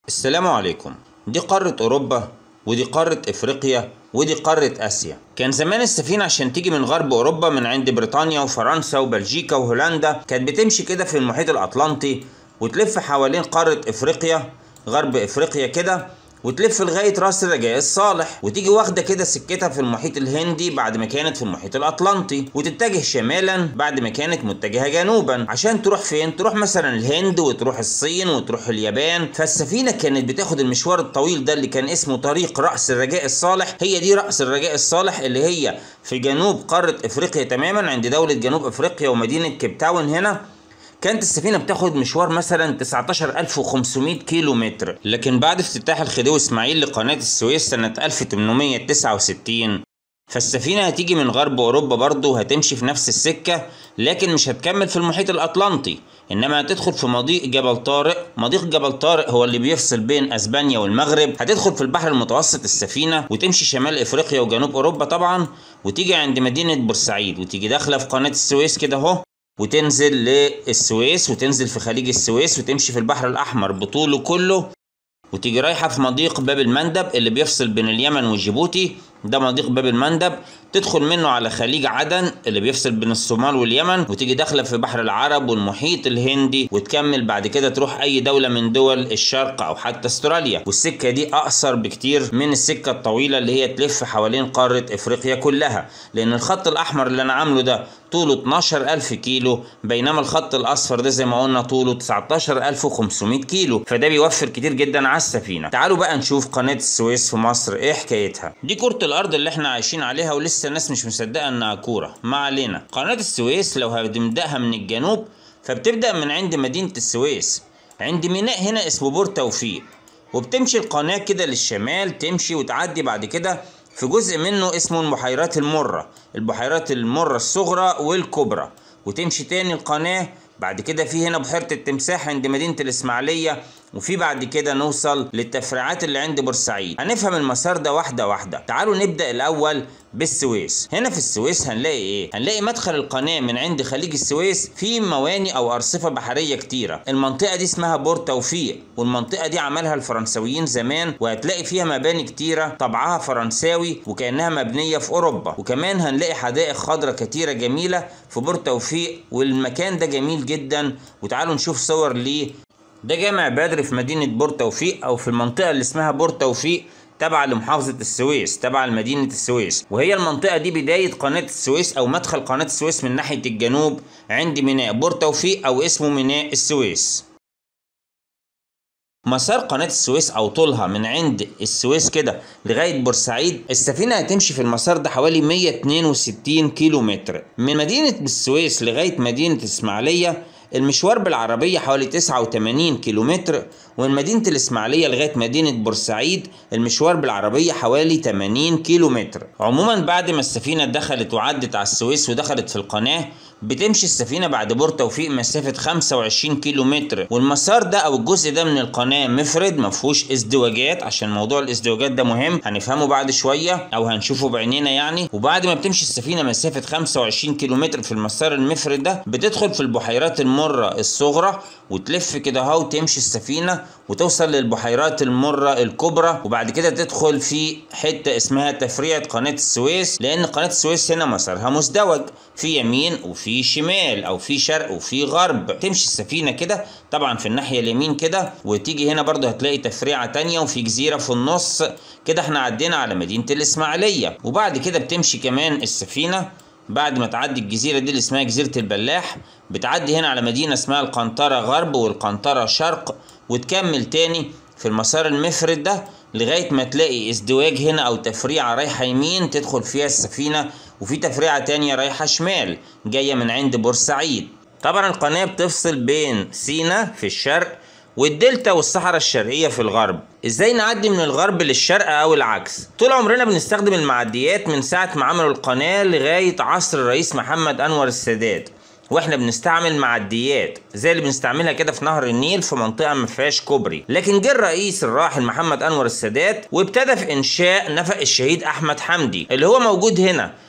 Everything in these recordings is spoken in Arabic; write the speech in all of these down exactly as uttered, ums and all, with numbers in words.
السلام عليكم. دي قارة أوروبا، ودي قارة إفريقيا، ودي قارة آسيا. كان زمان السفينة عشان تيجي من غرب أوروبا من عند بريطانيا وفرنسا وبلجيكا وهولندا كانت بتمشي كده في المحيط الأطلنطي وتلف حوالين قارة إفريقيا، غرب إفريقيا كده، وتلف لغاية راس الرجاء الصالح، وتيجي واخدة كده سكتها في المحيط الهندي بعد ما كانت في المحيط الأطلنطي، وتتجه شمالا بعد ما كانت متجهة جنوبا. عشان تروح فين؟ تروح مثلا الهند وتروح الصين وتروح اليابان. فالسفينة كانت بتاخد المشوار الطويل ده اللي كان اسمه طريق رأس الرجاء الصالح. هي دي رأس الرجاء الصالح اللي هي في جنوب قارة إفريقيا تماما عند دولة جنوب إفريقيا ومدينة كيب تاون هنا. كانت السفينة بتاخد مشوار مثلا تسعتاشر ألف وخمسمائة كيلو متر، لكن بعد افتتاح الخديوي اسماعيل لقناة السويس سنة ألف وثمانمائة وتسعة وستين فالسفينة هتيجي من غرب أوروبا برضو، هتمشي في نفس السكة، لكن مش هتكمل في المحيط الأطلنطي، إنما هتدخل في مضيق جبل طارق. مضيق جبل طارق هو اللي بيفصل بين أسبانيا والمغرب. هتدخل في البحر المتوسط السفينة وتمشي شمال إفريقيا وجنوب أوروبا طبعا، وتيجي عند مدينة بورسعيد، وتيجي داخلة في قناة السويس كده أهو، وتنزل للسويس وتنزل في خليج السويس وتمشي في البحر الأحمر بطوله كله، وتيجي رايحة في مضيق باب المندب اللي بيفصل بين اليمن وجيبوتي. ده مضيق باب المندب، تدخل منه على خليج عدن اللي بيفصل بين الصومال واليمن، وتيجي داخلة في بحر العرب والمحيط الهندي، وتكمل بعد كده تروح أي دولة من دول الشرق أو حتى استراليا. والسكة دي أقصر بكتير من السكة الطويلة اللي هي تلف حوالين قارة إفريقيا كلها، لأن الخط الأحمر اللي أنا عامله ده طوله اتناشر ألف كيلو، بينما الخط الأصفر ده زي ما قلنا طوله تسعتاشر ألف وخمسمائة كيلو، فده بيوفر كتير جدا على السفينة. تعالوا بقى نشوف قناة السويس في مصر إيه حكايتها. دي كرة الأرض اللي إحنا عايشين عليها ولسه الناس مش مصدقة إنها كورة. ما علينا. قناة السويس لو هنبدأها من الجنوب فبتبدأ من عند مدينة السويس، عند ميناء هنا اسمه بور توفيق، وبتمشي القناة كده للشمال، تمشي وتعدي بعد كده في جزء منه اسمه البحيرات المرة، البحيرات المرة الصغرى والكبرى، وتمشي تاني القناة. بعد كده في هنا بحيرة التمساح عند مدينة الإسماعيلية، وفي بعد كده نوصل للتفريعات اللي عند بورسعيد. هنفهم المسار ده واحدة واحدة. تعالوا نبدأ الأول بالسويس. هنا في السويس هنلاقي ايه؟ هنلاقي مدخل القناة من عند خليج السويس في مواني او ارصفة بحرية كتيرة. المنطقة دي اسمها بور توفيق، والمنطقة دي عملها الفرنساويين زمان، وهتلاقي فيها مباني كتيرة طبعها فرنساوي وكأنها مبنية في اوروبا. وكمان هنلاقي حدائق خضراء كتيرة جميلة في بور توفيق، والمكان ده جميل جدا. وتعالوا نشوف صور ليه. ده جامع بدر في مدينة بور توفيق او في المنطقة اللي اسمها بور توفيق، تابعة لمحافظة السويس، تابعة لمدينة السويس. وهي المنطقة دي بداية قناة السويس أو مدخل قناة السويس من ناحية الجنوب عند ميناء بور توفيق أو اسمه ميناء السويس. مسار قناة السويس أو طولها من عند السويس كده لغاية بورسعيد، السفينة هتمشي في المسار ده حوالي مائة واثنين وستين كيلو متر. من مدينة السويس لغاية مدينة الإسماعيلية المشوار بالعربية حوالي تسعة وثمانين كيلو متر، ومن مدينة الإسماعيلية لغاية مدينة بورسعيد المشوار بالعربية حوالي ثمانين كيلو متر. عموما بعد ما السفينة دخلت وعدت على السويس ودخلت في القناة، بتمشي السفينة بعد بور توفيق مسافة خمسة وعشرين كيلو متر. والمسار ده أو الجزء ده من القناة مفرد، مفهوش ازدواجات، عشان موضوع الازدواجات ده مهم هنفهمه بعد شوية أو هنشوفه بعينينا يعني. وبعد ما بتمشي السفينة مسافة خمسة وعشرين كيلو متر في المسار المفرد ده، بتدخل في البحيرات المرة الصغرى وتلف كده اهو، وتمشي السفينة وتوصل للبحيرات المرة الكبرى. وبعد كده تدخل في حتة اسمها تفريعة قناة السويس، لأن قناة السويس هنا مسارها مزدوج، في يمين وفي شمال أو في شرق وفي غرب. تمشي السفينة كده طبعا في الناحية اليمين كده، وتيجي هنا برضو هتلاقي تفريعة تانية وفي جزيرة في النص كده. احنا عدينا على مدينة الإسماعيلية. وبعد كده بتمشي كمان السفينة بعد ما تعدي الجزيرة دي اللي اسمها جزيرة البلاح، بتعدي هنا على مدينة اسمها القنطرة غرب والقنطرة شرق، وتكمل تاني في المسار المفرد ده لغاية ما تلاقي ازدواج هنا أو تفريعة رايحة يمين تدخل فيها السفينة، وفي تفريعة تانية رايحة شمال جاية من عند بورسعيد. طبعا القناة بتفصل بين سينا في الشرق والدلتا والصحراء الشرقية في الغرب. ازاي نعدي من الغرب للشرق او العكس؟ طول عمرنا بنستخدم المعديات من ساعة ما عملوا القناة لغاية عصر الرئيس محمد أنور السادات، واحنا بنستعمل معديات زي اللي بنستعملها كده في نهر النيل في منطقة ما فيهاش كوبري. لكن جه الرئيس الراحل محمد أنور السادات وابتدى في إنشاء نفق الشهيد أحمد حمدي اللي هو موجود هنا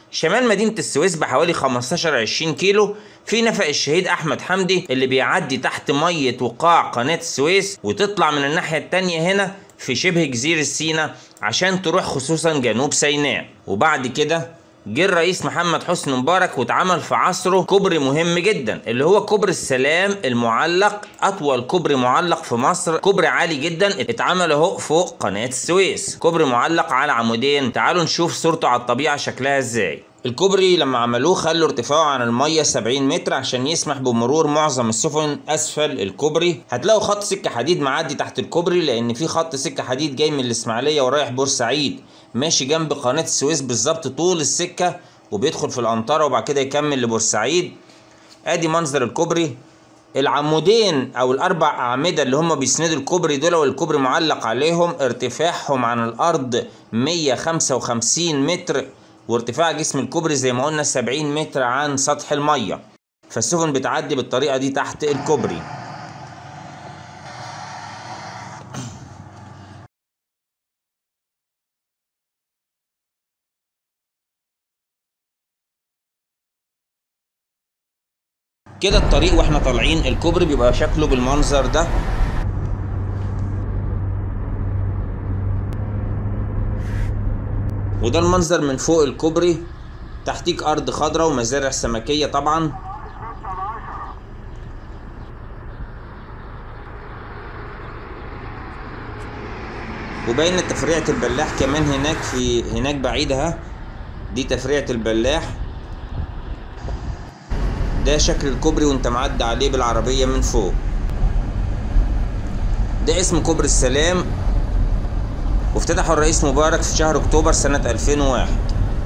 شمال مدينة السويس بحوالي خمستاشر عشرين كيلو في نفق الشهيد أحمد حمدي اللي بيعدي تحت مية وقاع قناة السويس وتطلع من الناحية التانية هنا في شبه جزيرة سيناء عشان تروح خصوصا جنوب سيناء. وبعد كده جه الرئيس محمد حسني مبارك واتعمل في عصره كوبري مهم جدا اللي هو كوبري السلام المعلق، اطول كوبري معلق في مصر، كوبري عالي جدا اتعمل اهو فوق قناة السويس، كوبري معلق على عمودين. تعالوا نشوف صورته على الطبيعة شكلها ازاي. الكوبري لما عملوه خلوا ارتفاعه عن المية سبعين متر عشان يسمح بمرور معظم السفن اسفل الكوبري. هتلاقوا خط سكة حديد معدي تحت الكوبري لان في خط سكة حديد جاي من الاسماعيلية ورايح بورسعيد ماشي جنب قناة السويس بالظبط طول السكة وبيدخل في الأنطرة وبعد كده يكمل لبورسعيد. ادي منظر الكوبري. العمودين او الاربع اعمدة اللي هم بيسندوا الكوبري دول والكوبري معلق عليهم ارتفاعهم عن الارض مية وخمسة وخمسين متر، وارتفاع جسم الكوبري زي ما قلنا سبعين متر عن سطح المية، فالسفن بتعدي بالطريقة دي تحت الكوبري. كده الطريق واحنا طالعين الكوبري بيبقى شكله بالمنظر ده. وده المنظر من فوق الكوبري، تحتيك ارض خضراء ومزارع سمكية طبعا. وبين تفريعة البلاح كمان هناك، في هناك بعيد اهي دي تفريعة البلاح. ده شكل الكوبري وانت معدي عليه بالعربية من فوق. ده اسم كوبري السلام وافتتحه الرئيس مبارك في شهر اكتوبر سنة ألفين وواحد.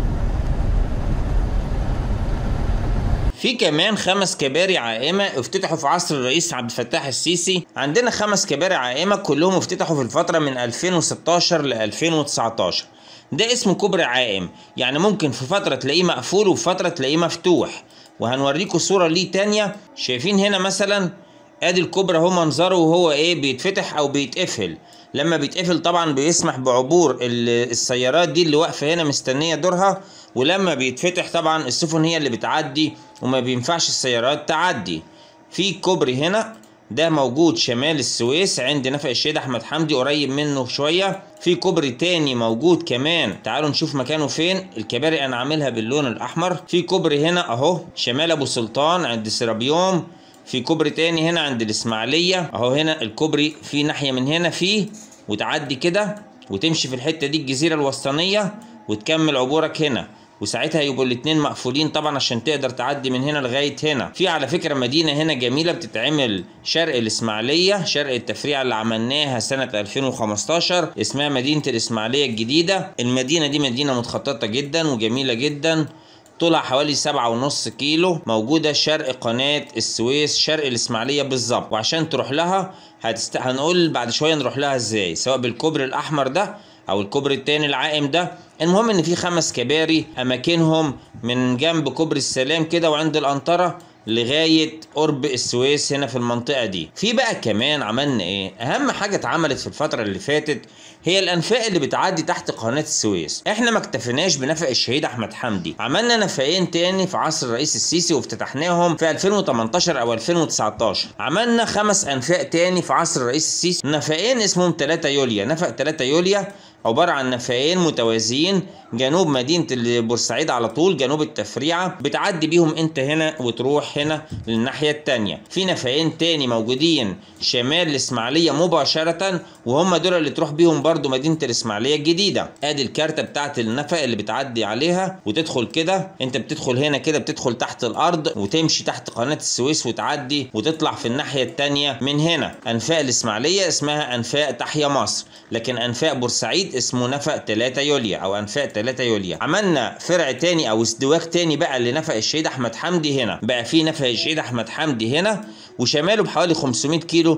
في كمان خمس كباري عائمة افتتحوا في عصر الرئيس عبد الفتاح السيسي. عندنا خمس كباري عائمة كلهم افتتحوا في الفترة من ألفين وستاشر ل ألفين وتسعتاشر. ده اسمه كوبري عائم، يعني ممكن في فترة تلاقيه مقفول وفي فترة تلاقيه مفتوح. وهنوريكم صورة ليه تانية. شايفين هنا مثلا ادي الكوبري اهو منظره وهو ايه بيتفتح او بيتقفل. لما بيتقفل طبعا بيسمح بعبور السيارات دي اللي واقفة هنا مستنية دورها، ولما بيتفتح طبعا السفن هي اللي بتعدي وما بينفعش السيارات تعدي. في كوبري هنا ده موجود شمال السويس عند نفق الشهيد احمد حمدي قريب منه شوية. في كوبري تاني موجود كمان، تعالوا نشوف مكانه فين. الكباري انا عاملها باللون الاحمر. في كوبري هنا اهو شمال ابو سلطان عند سرابيوم. في كوبري تاني هنا عند الاسماعيلية اهو. هنا الكوبري في ناحية من هنا فيه، وتعدي كده وتمشي في الحتة دي الجزيرة الوسطانية وتكمل عبورك هنا، وساعتها يبقوا الاتنين مقفولين طبعا عشان تقدر تعدي من هنا لغاية هنا. في على فكرة مدينة هنا جميلة بتتعمل شرق الاسماعيلية، شرق التفريعة اللي عملناها سنة ألفين وخمستاشر، اسمها مدينة الاسماعيلية الجديدة. المدينة دي مدينة متخططة جدا وجميلة جدا، طولها حوالي سبعة ونص كيلو، موجودة شرق قناة السويس شرق الاسماعيلية بالظبط. وعشان تروح لها هتست... هنقول بعد شوية نروح لها ازاي، سواء بالكوبري الاحمر ده او الكوبري التاني العائم ده. المهم ان في خمس كباري اماكنهم من جنب كوبري السلام كده وعند الانطرة لغاية قرب السويس هنا في المنطقة دي. في بقى كمان عملنا ايه، اهم حاجة اتعملت في الفترة اللي فاتت هي الانفاق اللي بتعدي تحت قناة السويس. احنا ما اكتفيناش بنفق الشهيد احمد حمدي، عملنا نفقين تاني في عصر الرئيس السيسي وافتتحناهم في ألفين وتمنتاشر او ألفين وتسعتاشر. عملنا خمس انفاق تاني في عصر الرئيس السيسي، نفقين اسمهم تلاتة يوليا. نفق تلاتة يوليا عبارة عن نفقين متوازيين جنوب مدينة بورسعيد على طول، جنوب التفريعة، بتعدي بيهم انت هنا وتروح هنا للناحية التانية. في نفقين تاني موجودين شمال الاسماعيلية مباشرة، وهم دول اللي تروح بيهم برضو مدينة الاسماعيلية الجديدة. ادي الكارتة بتاعت النفق اللي بتعدي عليها وتدخل كده. انت بتدخل هنا كده، بتدخل تحت الارض وتمشي تحت قناة السويس وتعدي وتطلع في الناحية التانية من هنا. انفاق الاسماعيلية اسمها انفاق تحيا مصر، لكن انفاق بورسعيد اسمه نفق تلاتة يوليا او انفاق تلاتة يوليا. عملنا فرع تاني او ازدواج تاني بقى لنفق الشهيد احمد حمدي. هنا بقى في نفق الشهيد احمد حمدي هنا وشماله بحوالي خمسمية كيلو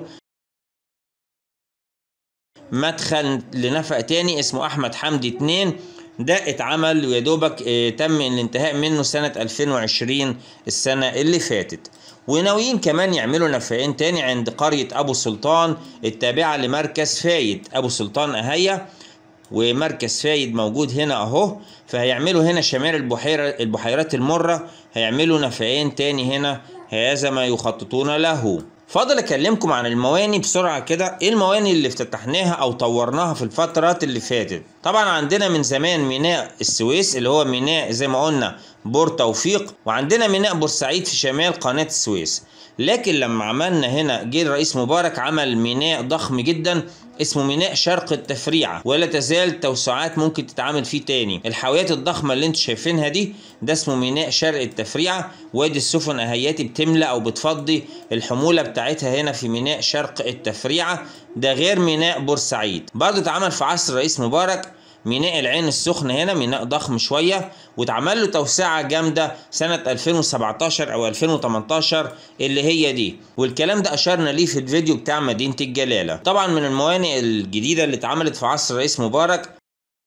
مدخل لنفق تاني اسمه احمد حمدي اتنين. ده اتعمل ويا دوبك اه تم الانتهاء منه سنة ألفين وعشرين السنة اللي فاتت. وناويين كمان يعملوا نفقين تاني عند قرية ابو سلطان التابعة لمركز فايد ابو سلطان اهيا، ومركز فايد موجود هنا اهو، فهيعملوا هنا شمال البحيرة البحيرات المرة، هيعملوا نفقين تاني هنا، هذا ما يخططون له. فاضل اكلمكم عن المواني بسرعة كده. ايه المواني اللي افتتحناها او طورناها في الفترات اللي فاتت؟ طبعا عندنا من زمان ميناء السويس اللي هو ميناء زي ما قلنا بور توفيق، وعندنا ميناء بورسعيد في شمال قناة السويس. لكن لما عملنا هنا جه الرئيس مبارك عمل ميناء ضخم جدا اسمه ميناء شرق التفريعة، ولا تزال توسعات ممكن تتعمل فيه تاني. الحاويات الضخمة اللي انتوا شايفينها دي ده اسمه ميناء شرق التفريعة، وادي السفن اهياتي بتملى او بتفضي الحمولة بتاعتها هنا في ميناء شرق التفريعة. ده غير ميناء بورسعيد برضو اتعمل في عصر الرئيس مبارك ميناء العين السخنة، هنا ميناء ضخم شوية واتعمل له توسعة جامدة سنة ألفين وسبعتاشر أو ألفين وتمنتاشر اللي هي دي، والكلام ده أشرنا ليه في الفيديو بتاع مدينة الجلالة. طبعا من الموانئ الجديدة اللي اتعملت في عصر الرئيس مبارك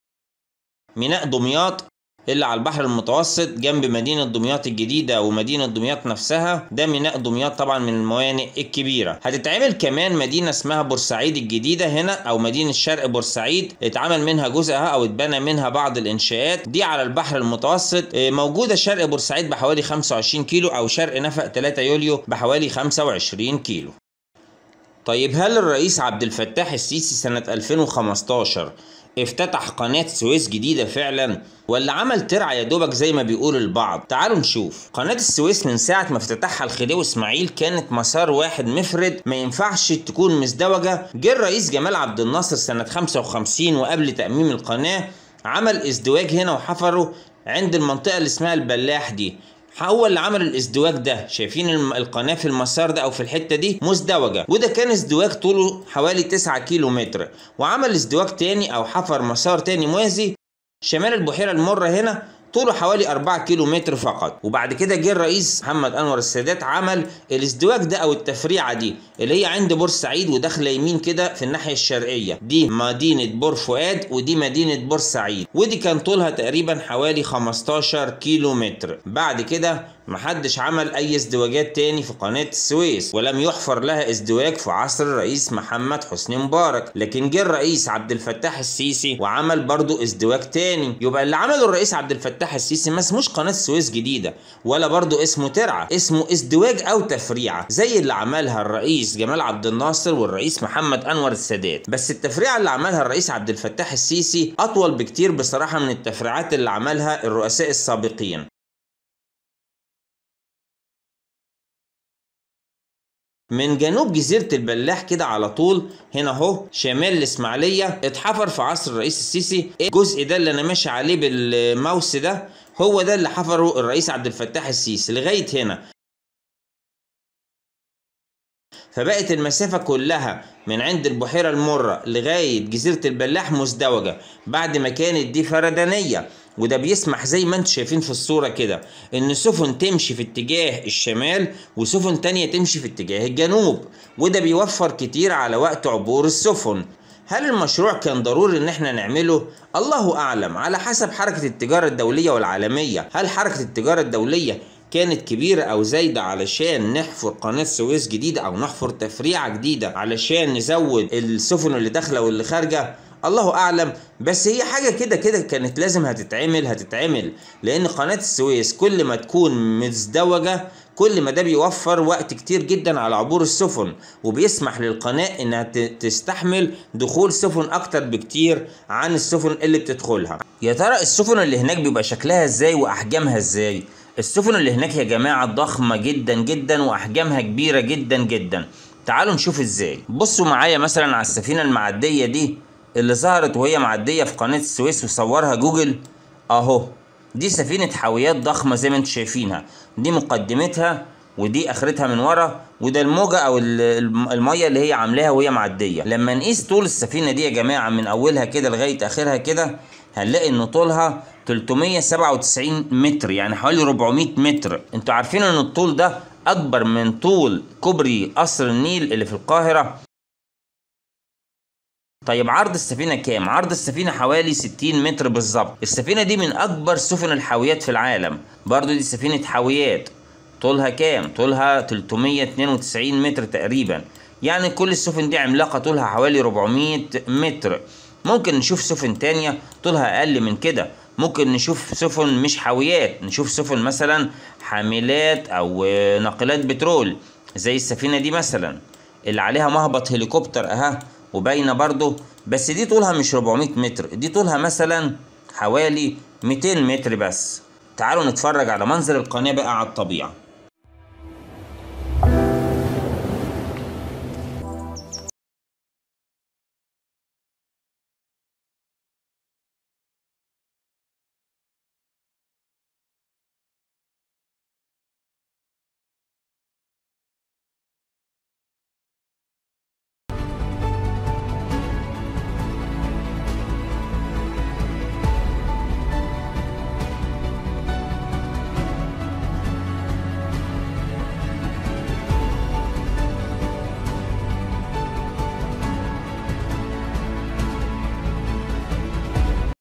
ميناء دمياط اللي على البحر المتوسط جنب مدينة دمياط الجديدة ومدينة دمياط نفسها، ده ميناء دمياط طبعا من الموانئ الكبيرة. هتتعمل كمان مدينة اسمها بورسعيد الجديدة هنا او مدينة شرق بورسعيد، اتعمل منها جزءها او اتبنى منها بعض الانشاءات دي على البحر المتوسط، موجودة شرق بورسعيد بحوالي خمسة وعشرين كيلو او شرق نفق ثلاثة يوليو بحوالي خمسة وعشرين كيلو. طيب هل الرئيس عبد الفتاح السيسي سنة ألفين وخمستاشر افتتح قناة السويس جديدة فعلا، ولا عمل ترعة يا دوبك زي ما بيقول البعض؟ تعالوا نشوف. قناة السويس من ساعة ما افتتحها الخديوي اسماعيل كانت مسار واحد مفرد، ما ينفعش تكون مزدوجة. جه الرئيس جمال عبد الناصر سنة خمسة وخمسين وقبل تأميم القناة عمل ازدواج هنا وحفره عند المنطقة اللي اسمها البلاح دي، هو اللي عمل الازدواج ده. شايفين القناة في المسار ده او في الحتة دي مزدوجة، وده كان ازدواج طوله حوالي تسعة كيلو متر، وعمل ازدواج تاني او حفر مسار تاني موازي شمال البحيرة المرة هنا طوله حوالي أربعة كيلو متر فقط. وبعد كده جه الرئيس محمد أنور السادات عمل الازدواج ده او التفريعة دي اللي هي عند بورسعيد وداخله يمين كده في الناحية الشرقية، دي مدينة بور فؤاد ودي مدينة بورسعيد، ودي كان طولها تقريبا حوالي خمستاشر كيلو متر. بعد كده محدش عمل اي ازدواجات تاني في قناة السويس، ولم يحفر لها ازدواج في عصر الرئيس محمد حسني مبارك. لكن جه الرئيس عبد الفتاح السيسي وعمل برضو ازدواج تاني. يبقى اللي عمله الرئيس عبد الفتاح السيسي ما اسموش قناة السويس جديدة ولا برضو اسمه ترعة، اسمه ازدواج او تفريعة زي اللي عملها الرئيس جمال عبد الناصر والرئيس محمد انور السادات. بس التفريعة اللي عملها الرئيس عبد الفتاح السيسي اطول بكتير بصراحة من التفريعات اللي عملها الرؤساء السابقين. من جنوب جزيرة البلاح كده على طول هنا اهو شمال الاسماعيلية اتحفر في عصر الرئيس السيسي. الجزء ده اللي انا ماشي عليه بالماوس ده هو ده اللي حفره الرئيس عبد الفتاح السيسي لغاية هنا، فبقت المسافة كلها من عند البحيرة المرة لغاية جزيرة البلاح مزدوجة بعد ما كانت دي فردانية. وده بيسمح زي ما انتم شايفين في الصورة كده ان سفن تمشي في اتجاه الشمال وسفن تانية تمشي في اتجاه الجنوب، وده بيوفر كتير على وقت عبور السفن. هل المشروع كان ضروري ان احنا نعمله؟ الله اعلم، على حسب حركة التجارة الدولية والعالمية. هل حركة التجارة الدولية كانت كبيرة او زايدة علشان نحفر قناة السويس جديدة او نحفر تفريعة جديدة علشان نزود السفن اللي داخلة واللي خارجة؟ الله اعلم. بس هي حاجة كده كده كانت لازم هتتعمل هتتعمل لان قناة السويس كل ما تكون مزدوجة كل ما ده بيوفر وقت كتير جدا على عبور السفن، وبيسمح للقناة انها تستحمل دخول سفن اكتر بكتير عن السفن اللي بتدخلها. يا ترى السفن اللي هناك بيبقى شكلها ازاي واحجامها ازاي؟ السفن اللي هناك يا جماعة ضخمة جدا جدا واحجامها كبيرة جدا جدا. تعالوا نشوف ازاي. بصوا معايا مثلا على السفينة المعدية دي اللي ظهرت وهي معدية في قناة السويس وصورها جوجل اهو، دي سفينة حاويات ضخمة زي ما انتم شايفينها، دي مقدمتها ودي اخرتها من ورا، وده الموجة او المية اللي هي عاملاها وهي معدية. لما نقيس طول السفينة دي يا جماعة من اولها كده لغاية اخرها كده هنلاقي ان طولها تلتمية وسبعة وتسعين متر، يعني حوالي أربعمية متر. انتوا عارفين ان الطول ده اكبر من طول كوبري قصر النيل اللي في القاهرة. طيب عرض السفينة كام؟ عرض السفينة حوالي ستين متر بالظبط. السفينة دي من أكبر سفن الحاويات في العالم، برضو دي سفينة حاويات. طولها كام؟ طولها تلتمية واتنين وتسعين متر تقريبا، يعني كل السفن دي عملاقة طولها حوالي أربعمية متر. ممكن نشوف سفن تانية طولها اقل من كده، ممكن نشوف سفن مش حاويات، نشوف سفن مثلا حاملات او ناقلات بترول زي السفينة دي مثلا اللي عليها مهبط هليكوبتر اها وباينة برضو، بس دي طولها مش أربعمية متر، دي طولها مثلا حوالي ميتين متر بس. تعالوا نتفرج على منظر القناة بقى على الطبيعة.